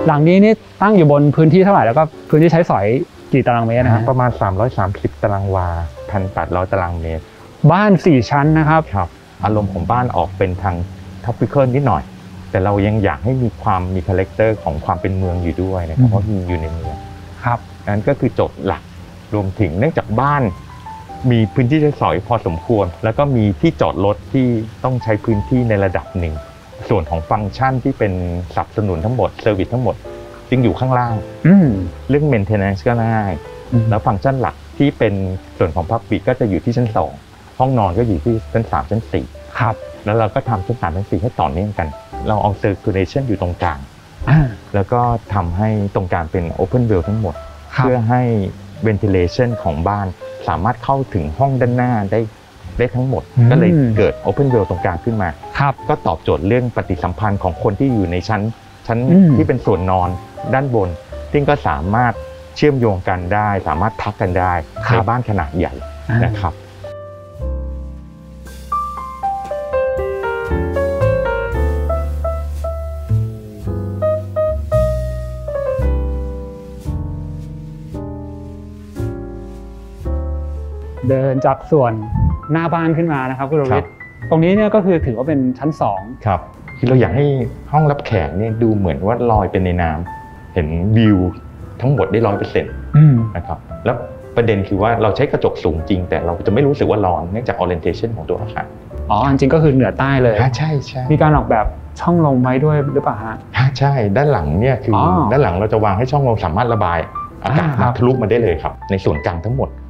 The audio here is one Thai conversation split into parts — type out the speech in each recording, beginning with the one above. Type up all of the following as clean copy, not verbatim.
หลังนี้นี่ตั้งอยู่บนพื้นที่เท่าไหร่แล้วก็พื้นที่ใช้สอยกี่ตารางเมตรนะประมาณ330ตารางวา 1,800 ตารางเมตรบ้าน4ชั้นนะครับครับอารมณ์ของบ้านออกเป็นทางท็อปปิคอลนิดหน่อยแต่เรายังอยากให้มีคาแรคเตอร์ของความเป็นเมืองอยู่ด้วยนะครับเพราะมันอยู่ในเมืองครับนั่นก็คือโจทย์หลักรวมถึงเนื่องจากบ้านมีพื้นที่ใช้สอยพอสมควรแล้วก็มีที่จอดรถที่ต้องใช้พื้นที่ในระดับหนึ่งส่วนของฟังก์ชันที่เป็นสนับสนุนทั้งหมดเซอร์วิสทั้งหมดจึงอยู่ข้างล่างเรื่อง maintenance ก็ง่ายแล้วฟังก์ชันหลักที่เป็นส่วนของ Public ก็จะอยู่ที่ชั้น2ห้องนอนก็อยู่ที่ชั้น3ชั้น4 ครับแล้วเราก็ทำชั้น3ชั้น4ให้ต่อเนื่องกันเราเอา circulation อยู่ตรงกลางแล้วก็ทำให้ตรงกลางเป็น open view ทั้งหมดเพื่อให้ ventilation ของบ้านสามารถเข้าถึงห้องด้านหน้าได้ทั้งหมดก็เลยเกิด open view ตรงกลางขึ้นมาก็ตอบโจทย์เรื่องปฏิสัมพันธ์ของคนที่อยู่ในชั้นที่เป็นส่วนนอนด้านบนซึ่งก็สามารถเชื่อมโยงกันได้สามารถทักกันได้ในบ้านขนาดใหญ่นะครับเดินจากส่วนหน้าบ้านขึ้นมานะครับคุณโรวิทตรงนี้เนี่ยก็คือถือว่าเป็นชั้น2 ครับคือเราอยากให้ห้องรับแขกเนี่ยดูเหมือนว่าลอยเป็นในน้ำเห็นวิวทั้งหมดได้ 100% นะครับแล้วประเด็นคือว่าเราใช้กระจกสูงจริงแต่เราจะไม่รู้สึกว่าร้อนเนื่องจาก orientation ของตัวอาคารจริงก็คือเหนือใต้เลยใช่ใช่มีการออกแบบช่องลมไว้ด้วยหรือเปล่าฮะใช่ด้านหลังเนี่ยคือด้านหลังเราจะวางให้ช่องลมสามารถระบายอากาศทะลุมาได้เลยครับในส่วนกลางทั้งหมด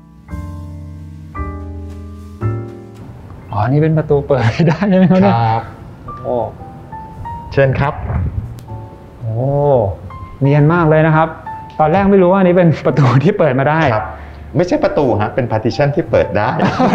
นี่เป็นประตูเปิดได้ใช่ไหมครับโอ้เชิญครับโอ้เนียนมากเลยนะครับตอนแรกไม่รู้ว่านี้เป็นประตูที่เปิดมาได้ครับไม่ใช่ประตูฮะเป็น partition ที่เปิดได้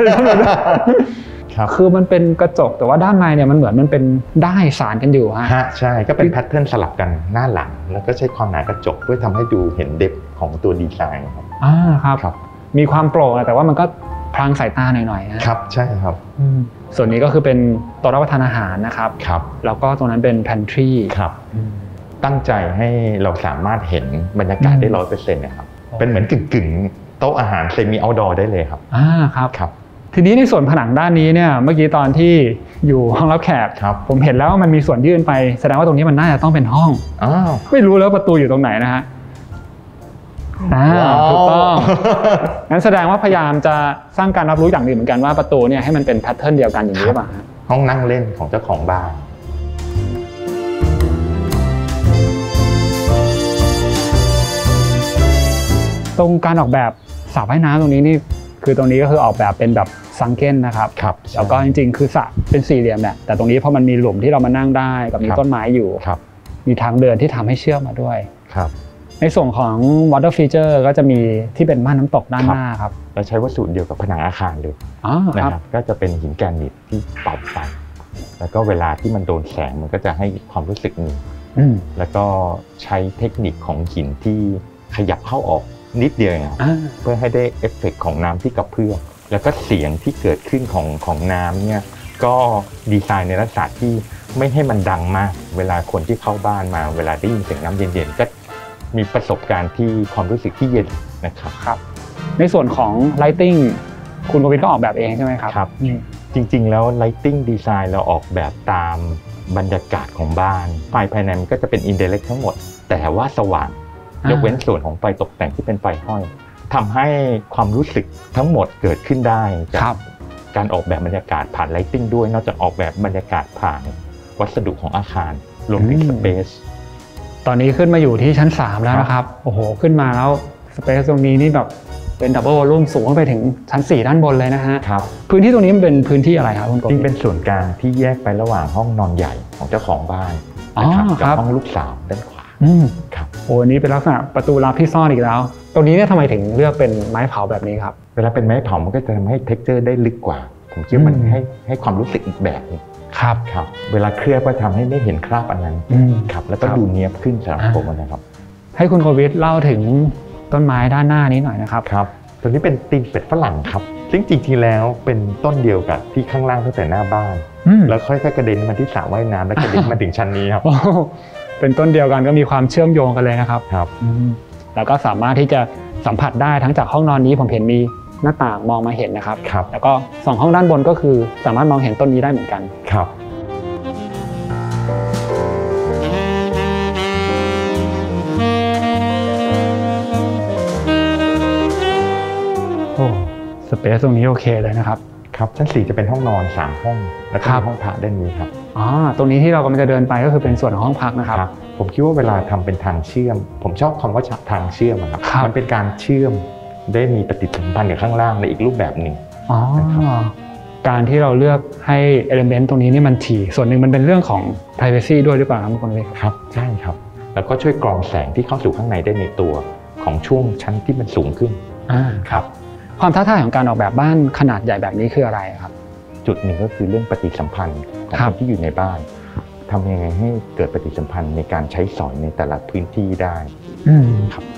ครับคือมันเป็นกระจกแต่ว่าด้านในเนี่ยมันเหมือนมันเป็นด้ายสานกันอยู่ฮะใช่ก็เป็นแพทเทิร์นสลับกันหน้าหลังแล้วก็ใช้ความหนากระจกเพื่อทำให้ดูเห็นเดปของตัวดีไซน์ครับมีความโปร่งแต่ว่ามันก็พรางสายตาหน่อยๆนะครับใช่ครับส่วนนี้ก็คือเป็นโต๊ะรับประทานอาหารนะครับแล้วก็ตรงนั้นเป็น pantry ครับตั้งใจให้เราสามารถเห็นบรรยากาศได้ 100% นะครับเป็นเหมือนกึ่งโต๊ะอาหารเซมิเอาท์ดอร์ได้เลยครับครับทีนี้ในส่วนผนังด้านนี้เนี่ยเมื่อกี้ตอนที่อยู่ห้องรับแขกผมเห็นแล้วว่ามันมีส่วนยื่นไปแสดงว่าตรงนี้มันน่าจะต้องเป็นห้องไม่รู้แล้วประตูอยู่ตรงไหนนะฮะถูกต้องงั้นแสดงว่าพยายามจะสร้างการรับรู้อย่างหนึ่งเหมือนกันว่าประตูเนี่ยให้มันเป็นแพทเทิร์นเดียวกันอย่างนี้หรือเปล่าห้องนั่งเล่นของเจ้าของบ้านตรงการออกแบบสระว่ายน้ำตรงนี้นี่คือตรงนี้ก็คือออกแบบเป็นแบบซังเก้นนะครับแล้วก็จริงๆคือสระเป็นสี่เหลี่ยมแหละแต่ตรงนี้เพราะมันมีหลุมที่เรามานั่งได้กับมีต้นไม้อยู่มีทางเดินที่ทำให้เชื่อมมาด้วยในส่วนของ water feature ก็จะมีที่เป็นม่านน้ำตกด้านหน้าครับเราใช้วัสดุเดียวกับผนังอาคารเลยนะครับก็จะเป็นหินแกรนิตที่เป่าไฟแล้วก็เวลาที่มันโดนแสงมันก็จะให้ความรู้สึกนึงแล้วก็ใช้เทคนิคของหินที่ขยับเข้าออกนิดเดียวเพื่อให้ได้เอฟเฟกต์ของน้ำที่กระเพื่อมแล้วก็เสียงที่เกิดขึ้นของน้ำเนี่ยก็ดีไซน์ในลักษณะที่ไม่ให้มันดังมากเวลาคนที่เข้าบ้านมาเวลาได้ยินเสียงน้ำเย็นๆก็มีประสบการณ์ที่ความรู้สึกที่เย็นนะครับในส่วนของ lighting คุณกวินก็ออกแบบเองใช่ไหมครับครับจริงๆแล้ว lighting design เราออกแบบตามบรรยากาศของบ้านไฟภายในมันก็จะเป็น indirect ทั้งหมดแต่ว่าสว่างยกเว้นส่วนของไฟตกแต่งที่เป็นไฟห้อยทำให้ความรู้สึกทั้งหมดเกิดขึ้นได้จากการออกแบบบรรยากาศผ่าน lighting ด้วยนอกจากออกแบบบรรยากาศผ่านวัสดุของอาคารรวมถึง space ตอนนี้ขึ้นมาอยู่ที่ชั้น3แล้วนะครับโอ้โหขึ้นมาแล้วสเปซตรงนี้นี่แบบเป็นดับเบิลวอลลุ่มสูงขึ้นไปถึงชั้น4ด้านบนเลยนะฮะพื้นที่ตรงนี้มันเป็นพื้นที่อะไรครับคุณกบจริงเป็นส่วนกลางที่แยกไประหว่างห้องนอนใหญ่ของเจ้าของบ้านนะครับกับห้องลูกสาวด้านขวาครับโอ้นี้เป็นลักษณะประตูลับที่ซ่อนอีกแล้วตรงนี้เนี่ยทำไมถึงเลือกเป็นไม้เผาแบบนี้ครับเวลาเป็นไม้เผามันก็จะทำให้เท็กเจอร์ได้ลึกกว่าผมคิดว่ามันให้ความรู้สึกอีกแบบนึงครับเวลาเคลือบก็ทำให้ไม่เห็นคราบอันนั้นครับแล้วก็ดูเนียบขึ้นสำหรับผมนะครับให้คุณโควิดเล่าถึงต้นไม้ด้านหน้านี้หน่อยนะครับครับตัวนี้เป็นตีนเป็ดฝรั่งครับซึ่งจริงๆแล้วเป็นต้นเดียวกับที่ข้างล่างตั้งแต่หน้าบ้านแล้วค่อยๆกระเด็นมาที่สระว่ายน้ำแล้วกระเด็นมาถึงชั้นนี้ครับเป็นต้นเดียวกันก็มีความเชื่อมโยงกันเลยนะครับครับแล้วก็สามารถที่จะสัมผัสได้ทั้งจากห้องนอนนี้ผมเห็นมีหน้าต่างมองมาเห็นนะครับแล้วก็2ห้องด้านบนก็คือสามารถมองเห็นต้นนี้ได้เหมือนกันครับโอ้สเปซตรงนี้โอเคเลยนะครับครับชั้น4จะเป็นห้องนอน3ห้องแล้วก็มีห้องพักด้านนี้ครับตรงนี้ที่เรากำลังจะเดินไปก็คือเป็นส่วนของห้องพักนะครับผมคิดว่าเวลาทำเป็นทางเชื่อมผมชอบคำว่าทางเชื่อมครับมันเป็นการเชื่อมได้มีปฏิสัมพันธ์กับข้างล่างในอีกรูปแบบหนึ่งการที่เราเลือกให้เอลิเมนต์ตรงนี้นี่มันถี่ส่วนหนึ่งมันเป็นเรื่องของ privacy ด้วยหรือเปล่าครับคุณวิครับใช่ครับแล้วก็ช่วยกรองแสงที่เข้าสู่ข้างในได้ในตัวของช่วงชั้นที่มันสูงขึ้นครับความท้าทายของการออกแบบบ้านขนาดใหญ่แบบนี้คืออะไรครับจุดหนึ่งก็คือเรื่องปฏิสัมพันธ์ของคนที่อยู่ในบ้านทำยังไงให้เกิดปฏิสัมพันธ์ในการใช้สอยในแต่ละพื้นที่ได้ครับ